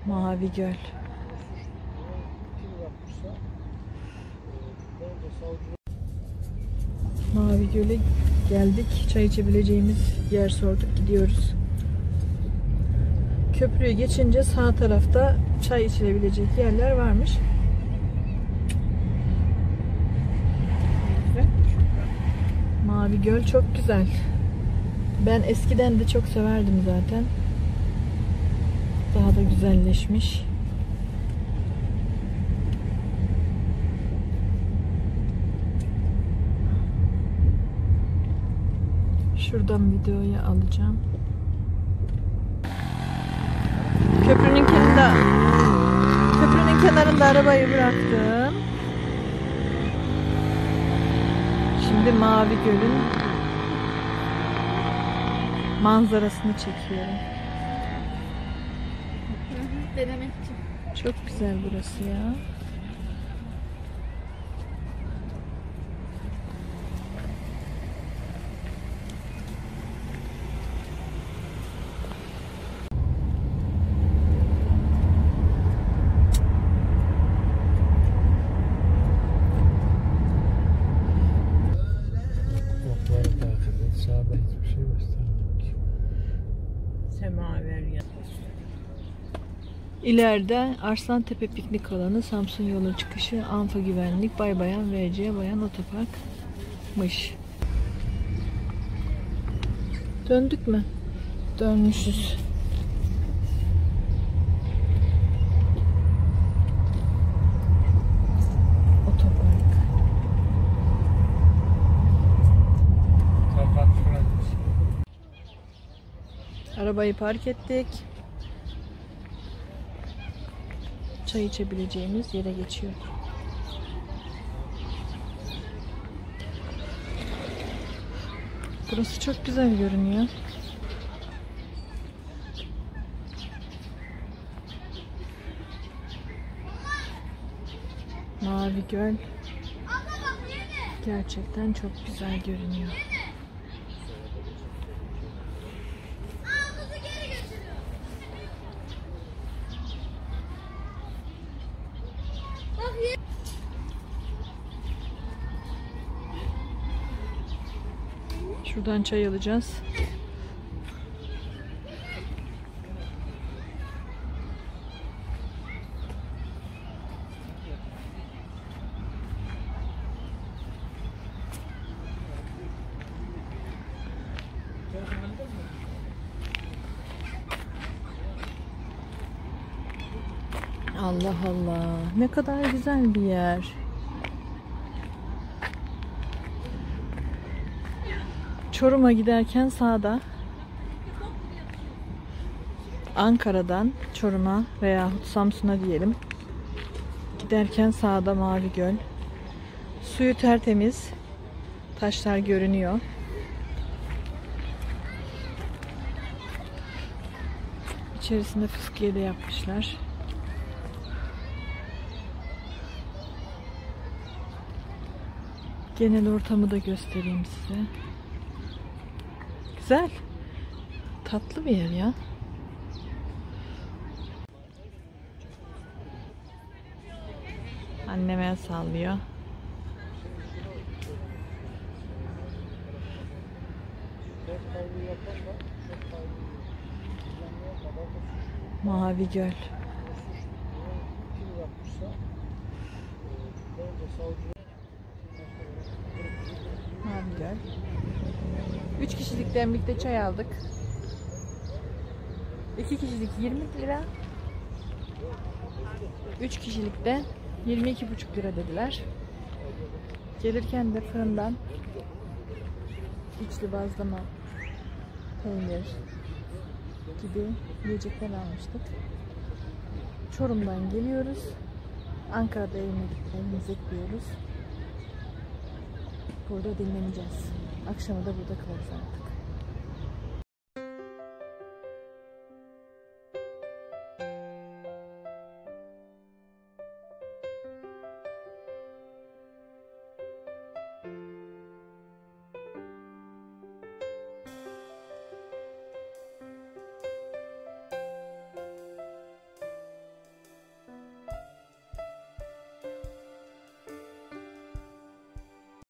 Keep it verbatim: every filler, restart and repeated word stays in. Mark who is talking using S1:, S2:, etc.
S1: Mavi Göl. Mavi Göl'e geldik. Çay içebileceğimiz yer sorduk. Gidiyoruz. Köprüyü geçince sağ tarafta çay içilebilecek yerler varmış. Mavi Göl çok güzel. Ben eskiden de çok severdim zaten. Daha da güzelleşmiş. Şuradan videoyu alacağım. Köprünün kenarında Köprünün kenarında arabayı bıraktım. Şimdi Mavi Göl'ün manzarasını çekiyorum.
S2: Denemek için.
S1: Çok güzel burası ya. İleride Arslantepe Piknik Alanı, Samsun yolu çıkışı, Anfa Güvenlik, Bay Bayan V C Bayan Otopark'mış. Döndük mü? Dönmüşüz. Otopark. Arabayı park ettik. Çay içebileceğimiz yere geçiyor. Burası çok güzel görünüyor. Mavi Göl gerçekten çok güzel görünüyor. Şuradan çay alacağız. Allah Allah, ne kadar güzel bir yer. Çorum'a giderken sağda, Ankara'dan Çorum'a veya Samsun'a diyelim, giderken sağda Mavi Göl. Suyu tertemiz, taşlar görünüyor. İçerisinde fıskiye de yapmışlar. Genel ortamı da göstereyim size. Güzel. Tatlı bir yer ya. Annem el sallıyor. Mavi Göl. Mavi Göl. Üç kişilikten birlikte çay aldık. İki kişilik yirmi lira. Üç kişilikte yirmi iki buçuk lira dediler. Gelirken de fırından içli bazlama, peynir gibi yiyecekler almıştık. Çorum'dan geliyoruz. Ankara'da evime gitmemizi bekliyoruz. Burada dinleneceğiz. Akşamı da burada kalacağız artık.